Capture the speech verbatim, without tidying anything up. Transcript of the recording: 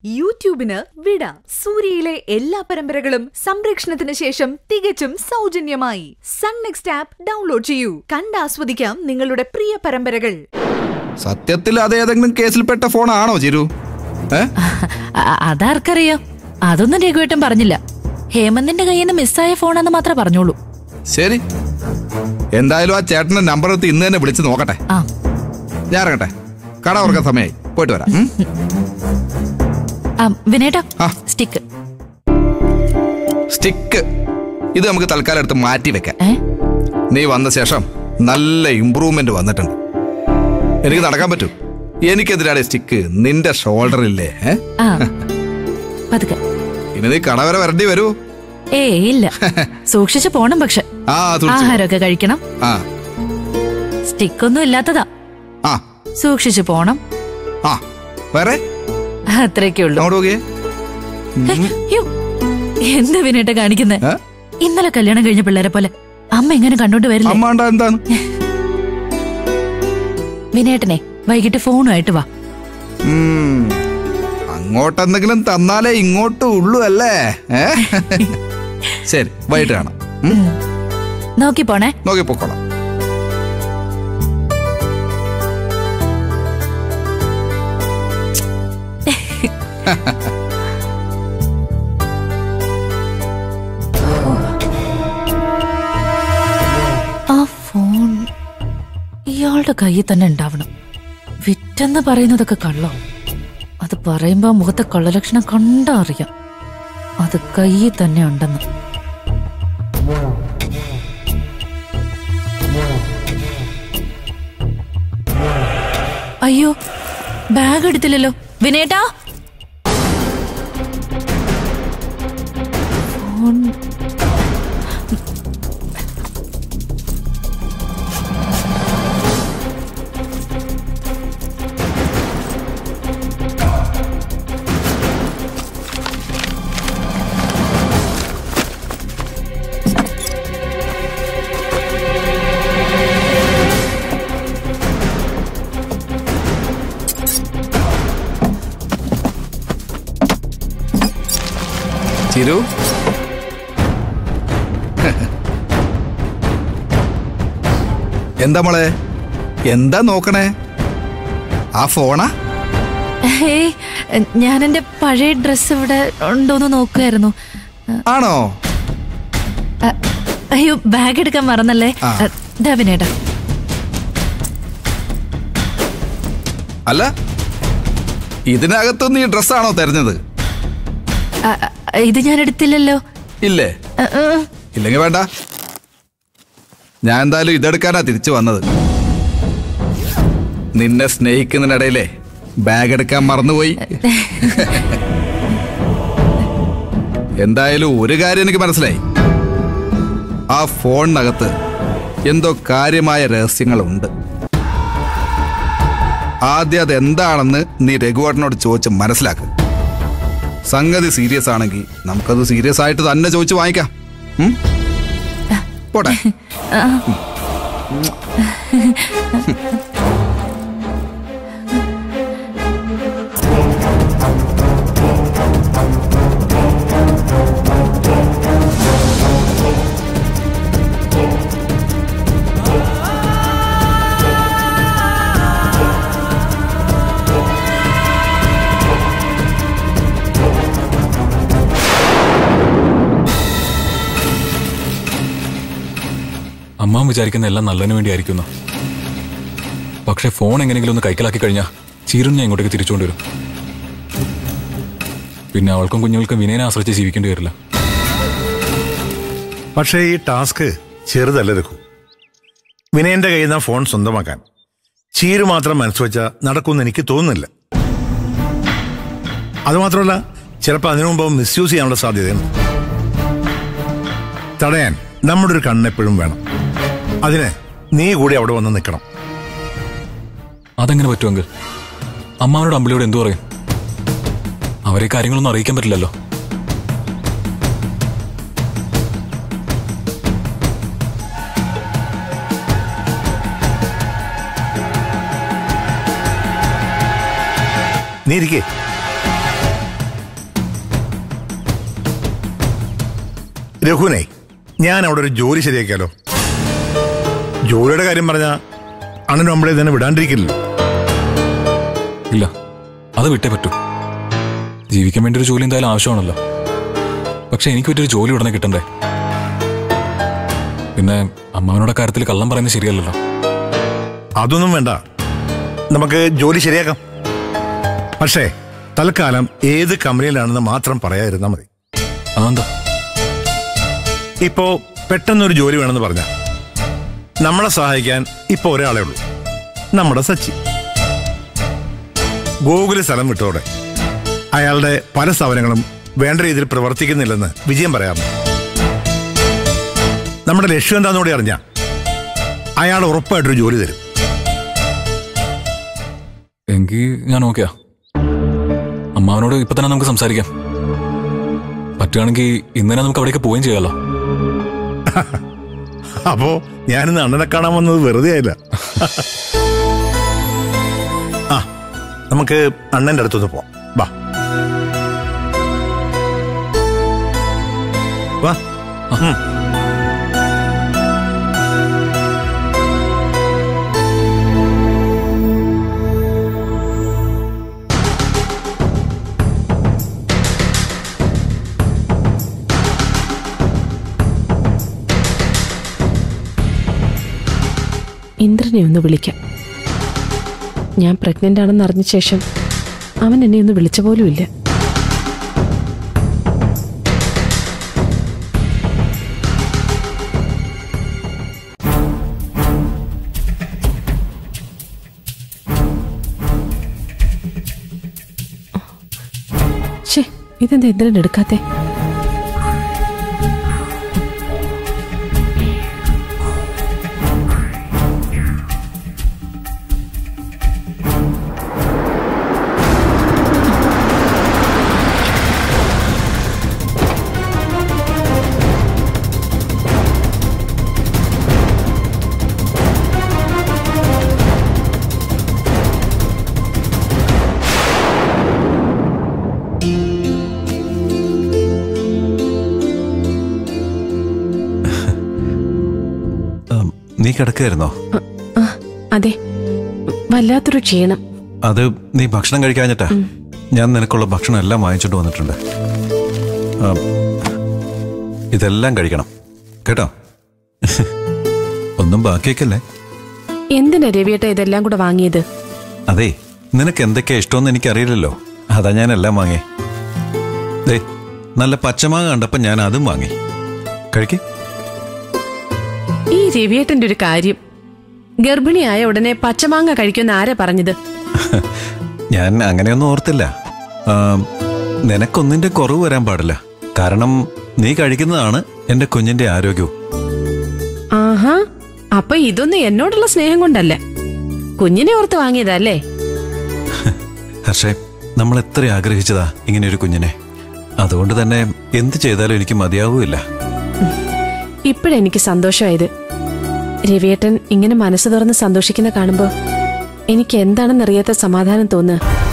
യൂട്യൂബിന് വിട. സൂര്യയിലെ എല്ലാ പരമ്പരകളും സംരക്ഷണത്തിന് ശേഷം തികച്ചും സൗജന്യമായി സൺ നെക്സ്റ്റ് ആപ്പ് ഡൗൺലോഡ് ചെയ്യൂ. കണ്ടാസ്വദിക്കാം നിങ്ങളുടെ പ്രിയ പരമ്പരകൾ. സത്യത്തിൽ അത് ഏതെങ്കിലും കേസിൽപ്പെട്ട ഫോണാണോ ചിരു? അതാർക്കറിയാം. അതൊന്നും രഘുവേട്ടൻ പറഞ്ഞില്ല. ഹേമന്തിന്റെ കയ്യിൽ നിന്ന് മിസ്സായ ഫോണെന്ന് മാത്രമേ പറഞ്ഞോളൂ. ശരി, എന്തായാലും ആ ചേട്ടന്റെ നമ്പർ എടുത്ത് ഇന്ന് തന്നെ വിളിച്ച് നോക്കട്ടെ. ഞാൻ ഇറങ്ങട്ടെ, കട ഉറക്കാൻ സമയമായി. പോയിട്ട് വരാം. വിനേട്ടാ, സ്റ്റിക്ക് സ്റ്റിക്ക് ഇത് നമുക്ക് തൽക്കാലം എടുത്ത് മാറ്റി വെക്കാം. നീ വന്ന ശേഷം നല്ല ഇംപ്രൂവ്മെന്റ് വന്നിട്ടുണ്ട്. എനിക്ക് നടക്കാൻ പറ്റും. എനിക്കെതിരാണ് സ്റ്റിക്ക്. നിന്റെ ഷോൾഡറില്ലേ? ഇനി നീ കട വരെ വരേണ്ടി വരൂ? ഏ ഇല്ല, സൂക്ഷിച്ചു പോണം. പക്ഷെ ആഹാരമൊക്കെ കഴിക്കണം. സ്റ്റിക്കൊന്നും ഇല്ലാത്തതാ. സൂക്ഷിച്ചു പോണം. വേറെ അത്രയൊക്കെ ഉള്ളൂ. എന്താ വിനേട്ട കാണിക്കുന്നേ? ഇന്നലെ കല്യാണം കഴിഞ്ഞ പിള്ളേരെ പോലെ അമ്മ എങ്ങനെ കണ്ടോണ്ട് വരില്ല. വിനേട്ടനെ വൈകിട്ട് ഫോണുമായിട്ട് വാ. അങ്ങോട്ടെന്തെങ്കിലും തന്നാലേ ഇങ്ങോട്ട് ഉള്ളൂ അല്ലേ? ശരി, വൈകിട്ട് കാണാം. നോക്കി പോണേ. നോക്കി പോക്കോളാം. ആ ഫോൺ ഇയാളുടെ കയ്യിൽ തന്നെ ഉണ്ടാവണം. വിറ്റെന്ന് പറയുന്നതൊക്കെ കള്ളം. അത് പറയുമ്പോ മുഖത്തെ കള്ളലക്ഷണം കണ്ടാ അറിയാം അത് കയ്യിൽ തന്നെ ഉണ്ടെന്ന്. അയ്യോ, ബാഗ് എടുത്തില്ലല്ലോ വിനേട്ടാ. ഫോൺ ചിരു, എന്താ മോളെ? എന്താ നോക്കണേ? ആ ഫോണാ? ഞാൻ എന്റെ പഴയ ഡ്രസ് ഇവിടെ ഉണ്ടോന്ന് നോക്കുമായിരുന്നു. ആണോ? അയ്യോ, ബാഗ് എടുക്കാൻ മറന്നല്ലേ. വിനേട്ടാ. അല്ല, ഇതിനകത്തൊന്നും ഈ ഡ്രസ്സാണോ തെരഞ്ഞത്? ഇത് ഞാൻ എടുത്തില്ലല്ലോ. ഇല്ലേ? ഇല്ലെങ്കിൽ വേണ്ട. ഞാൻ എന്തായാലും ഇതെടുക്കാനാ തിരിച്ചു വന്നത്. നിന്നെ സ്നേഹിക്കുന്നതിനിടയിലേ ബാഗ് എടുക്കാൻ മറന്നുപോയി. എന്തായാലും ഒരു കാര്യം എനിക്ക് മനസ്സിലായി. ആ ഫോണിനകത്ത് എന്തോ കാര്യമായ രഹസ്യങ്ങളുണ്ട്. ആദ്യം അതെന്താണെന്ന് നീ രഘുവേട്ടനോട് ചോദിച്ച് മനസ്സിലാക്കുക. സംഗതി സീരിയസ് ആണെങ്കിൽ നമുക്കത് സീരിയസ് ആയിട്ട് തന്നെ ചോദിച്ചു വാങ്ങിക്കാം. പോട്ടെ. അമ്മ വിചാരിക്കുന്ന എല്ലാം നല്ലതിനു വേണ്ടിയായിരിക്കുന്ന. പക്ഷെ ഫോൺ എങ്ങനെയെങ്കിലും ഒന്ന് കൈക്കലാക്കി കഴിഞ്ഞാൽ ചീരൻ ഞാൻ ഇങ്ങോട്ടേക്ക് തിരിച്ചുകൊണ്ടുവരും. പിന്നെ അവൾക്കും കുഞ്ഞുങ്ങൾക്കും വിനയനെ ആശ്രയിച്ച് ജീവിക്കേണ്ടി വരില്ല. പക്ഷേ ഈ ടാസ്ക് ചെറുതല്ല രഘു. വിനയന്റെ കയ്യിൽ നിന്ന് ഫോൺ സ്വന്തമാക്കാൻ ചീരു മാത്രം മനസ്സ് വെച്ചാൽ നടക്കുമെന്ന് എനിക്ക് തോന്നുന്നില്ല. അതുമാത്രമല്ല, ചിലപ്പോൾ അതിനു മുമ്പ് മിസ്യൂസ് ചെയ്യാനുള്ള സാധ്യതയുണ്ട്. തടയാൻ നമ്മുടെ ഒരു കണ്ണെപ്പോഴും വേണം. അതിന് നീ കൂടി അവിടെ വന്ന് നിൽക്കണം. അതെങ്ങനെ പറ്റുമെങ്കിൽ അമ്മാവനോട് അമ്പിളിയോട് എന്തു പറയും? അവരെ കാര്യങ്ങളൊന്നും അറിയിക്കാൻ പറ്റില്ലല്ലോ. നീ ഇരിക്കേ. രഘുവിനെ ഞാൻ അവിടെ ഒരു ജോലി ശരിയാക്കിയാലോ? ജോലിയുടെ കാര്യം പറഞ്ഞ അണ്ണനും നമ്മളെ തന്നെ വിടാണ്ടിരിക്കില്ലല്ലോ. ഇല്ല, അത് വിട്ടേ പറ്റൂ. ജീവിക്കാൻ വേണ്ടി ഒരു ജോലി എന്തായാലും ആവശ്യമാണല്ലോ. പക്ഷെ എനിക്ക് പറ്റിയൊരു ജോലി ഉടനെ കിട്ടണ്ടേ. പിന്നെ അമ്മാവനോടെ കാര്യത്തിൽ കള്ളം പറയുന്നത് ശരിയല്ലല്ലോ. അതൊന്നും വേണ്ട, നമുക്ക് ജോലി ശരിയാക്കാം. പക്ഷേ തൽക്കാലം ഏത് കമ്പനിയിലാണെന്ന് മാത്രം പറയാതിരുന്നാൽ മതി. അതെന്താ? ഇപ്പോ പെട്ടെന്നൊരു ജോലി വേണമെന്ന് പറഞ്ഞ നമ്മളെ സഹായിക്കാൻ ഇപ്പൊ ഒരാളെ ഉള്ളൂ, നമ്മുടെ സച്ചി. ഗോകുല സ്ഥലം വിട്ടോടെ അയാളുടെ പല സ്ഥാപനങ്ങളും വേണ്ട രീതിയിൽ പ്രവർത്തിക്കുന്നില്ലെന്ന് വിജയം പറയാമോ? നമ്മുടെ ലക്ഷ്യം എന്താണെന്നൂടെ അറിഞ്ഞ അയാൾ ഉറപ്പായിട്ടൊരു ജോലി തരും. എങ്കിൽ ഞാൻ ഓക്കെയാ. അമ്മാവനോട് ഇപ്പൊ തന്നെ നമുക്ക് സംസാരിക്കാം. പറ്റുകയാണെങ്കിൽ ഇന്നലെ നമുക്ക് അവിടേക്ക് പോവുകയും ചെയ്യാലോ. അപ്പോ ഞാനിന്ന് അണ്ണനെ കാണാൻ വന്നത് വെറുതെ ആയില്ല. ആ, നമുക്ക് അണ്ണന്റെ അടുത്തൊന്ന് പോവാം. വാ വാ. ഇന്ദ്രനെ ഒന്ന് വിളിക്കാം. ഞാൻ പ്രഗ്നന്റ് ആണെന്ന് അറിഞ്ഞ ശേഷം അവൻ എന്നെ ഒന്ന് വിളിച്ച പോലുമില്ല. ശേ, ഇതെന്താ ഇന്ദ്രൻ എടുക്കാത്തെ? നീ കിടക്കായിരുന്നോ? അതെ, വല്ലാത്തൊരു ക്ഷീണം. അത് നീ ഭക്ഷണം കഴിക്കാഞ്ഞിട്ടാ. ഞാൻ നിനക്കുള്ള ഭക്ഷണം എല്ലാം വാങ്ങിച്ചിട്ട് വന്നിട്ടുണ്ട്. ഇതെല്ലാം കഴിക്കണം കേട്ടോ. ഒന്നും ബാക്കിയേക്കല്ലേ. എന്തിനാ രവിയേട്ട ഇതെല്ലാം കൂടെ വാങ്ങിയത്? അതെ, നിനക്ക് എന്തൊക്കെയാ ഇഷ്ടമെന്ന് എനിക്കറിയില്ലല്ലോ. അതാ ഞാൻ എല്ലാം വാങ്ങി. ദേ, നല്ല പച്ചമാങ്ങ കണ്ടപ്പോ ഞാൻ അതും വാങ്ങി. കഴിക്കേ. ഈ രവിയേട്ടന്റെ ഒരു കാര്യം, ഗർഭിണിയായ ഉടനെ പച്ചമാങ്ങ കഴിക്കുന്ന ആരാ പറഞ്ഞത്? ഞാൻ അങ്ങനെയൊന്നും ഓർത്തില്ല. നിനക്കൊന്നിന്റെ കുറവ് വരാൻ പാടില്ല. കാരണം നീ കഴിക്കുന്നതാണ് എന്റെ കുഞ്ഞിന്റെ ആരോഗ്യവും. ആഹാ, അപ്പൊ ഇതൊന്നും എന്നോടുള്ള സ്നേഹം കൊണ്ടല്ല, കുഞ്ഞിനെ ഓർത്ത് വാങ്ങിയതല്ലേ? ഹർഷേ, നമ്മൾ എത്ര ആഗ്രഹിച്ചതാ ഇങ്ങനെ ഒരു കുഞ്ഞിനെ. അതുകൊണ്ട് തന്നെ എന്ത് ചെയ്താലും എനിക്ക് മതിയാവൂല്ല. ഇപ്പോഴെനിക്ക് സന്തോഷമായത്. രവിയേട്ടൻ ഇങ്ങനെ മനസ്സ് തുറന്ന് സന്തോഷിക്കുന്ന കാണുമ്പോ എനിക്ക് എന്താണെന്നറിയാത്ത സമാധാനം തോന്നുക.